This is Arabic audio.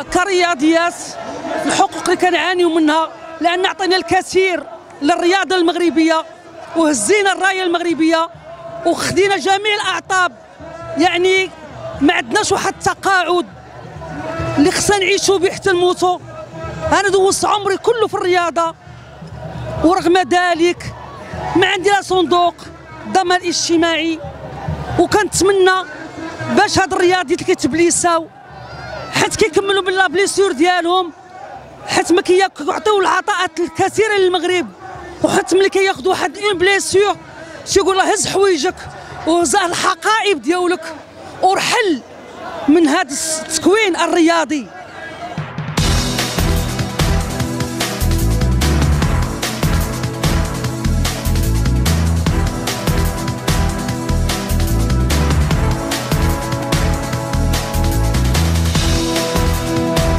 كرياضيات الحقوق اللي كنعانيو منها، لان عطينا الكثير للرياضه المغربيه وهزينا الرايه المغربيه وخدينا جميع الاعطاب. يعني ما عندناش واحد التقاعد اللي خصنا نعيشوا به حتى نموتوا. انا دوزت عمري كله في الرياضه، ورغم ذلك ما عندي لا صندوق ضمان اجتماعي، وكنتمنى باش هاد الرياضيين اللي كيتبليساو حيت كيكملوا باللا بليسيور ديالهم، حيت ما كيعطيو العطاءات الكثيره للمغرب، وحيت ملي كياخذوا واحد اون بليسيور تيقول له هز حوايجك وهز الحقائب ديالك ورحل من هذا التكوين الرياضي.